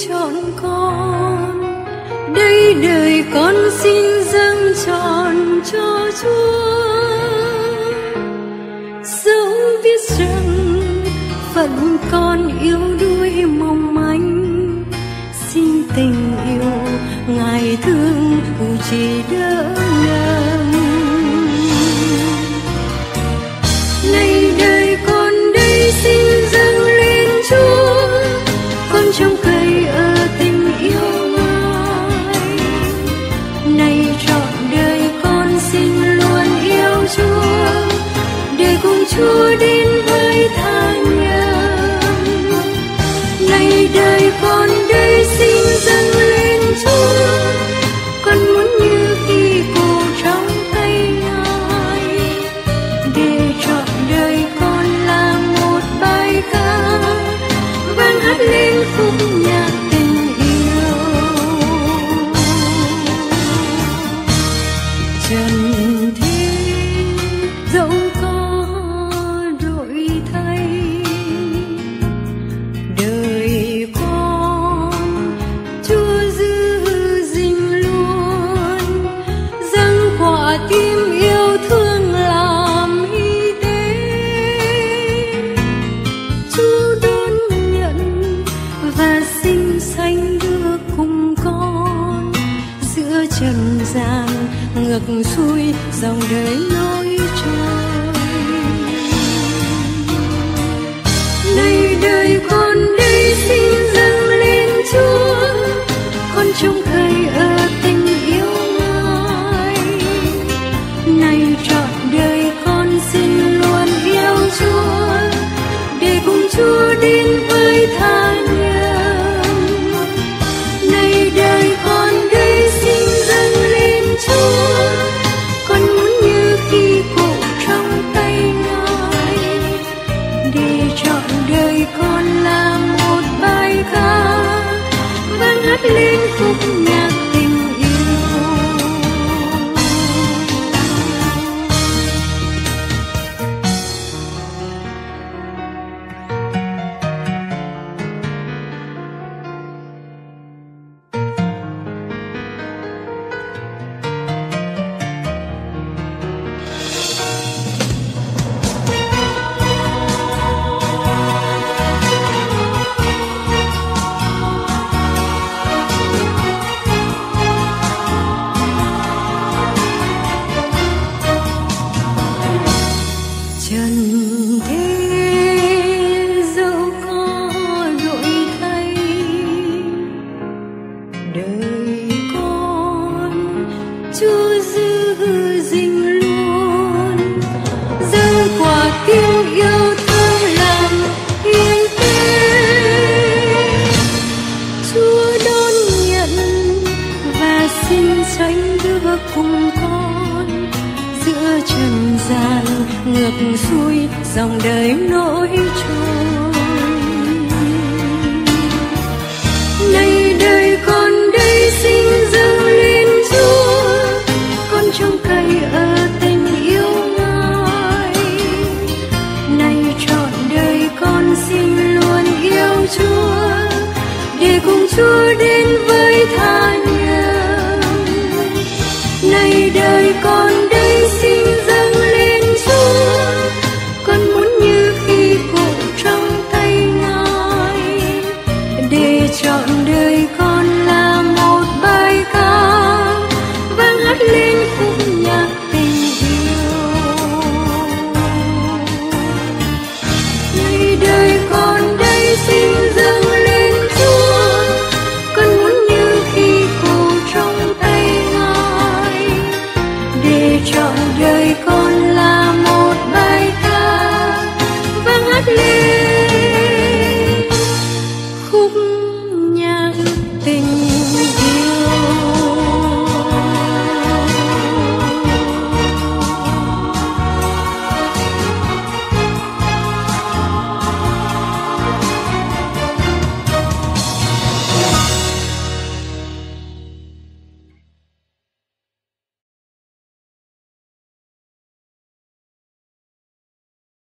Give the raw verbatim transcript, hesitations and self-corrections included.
chọn con, đây đời con xin dâng trọn cho Chúa. Dẫu biết rằng phận con yếu đuối mong manh, xin tình yêu Ngài thương phù trì đỡ nâng. Này đời con đây xin dâng lên Chúa, con trông cậy ở tình yêu Ngài. Này trọn đời con xin luôn yêu Chúa, để cùng Chúa đến với tha nhân. Này đời con đây xin dâng lên Chúa, con muốn như khi cô trong tay Ngài, để trọn đời con là một bài ca vang hát lên khúc nhạc tình yêu. Trần thế dẫu có đổi thay, đời con Chúa giữ gìn luôn, dâng quả tim yêu thương làm hy tế. Chúa đón nhận và xin sanh đưa cùng con, giữa trần gian ngược xuôi dòng đời nối trôi. Này đời con đây xin dâng lên Chúa, con trông cậy ở tình yêu Ngài. Này trọn đời con xin luôn yêu Chúa, để cùng Chúa đến với tha nhân. Này đời con đây xin dâng lên Chúa, con muốn như khi cụ trong tay Ngài, để trọn đời con là một bài ca vang hát lên khúc nhạc tình yêu. Trần thế dẫu có đổi thay, đời con Chúa giữ gìn luôn, dâng quả tim yêu thương làm hiến tế. Chúa đón nhận và xin sánh đưa cùng con, giữa trần gian ngược xuôi dòng đời nổi trôi. Này đời con đây xin dâng lên Chúa, con trông cậy ở tình yêu Ngài. Này trọn đời con xin luôn yêu Chúa, để cùng Chúa đến với tha nhân. Này đời con đây xin dâng lên Chúa, con muốn như khi cụ trong tay Ngài, để trọn đời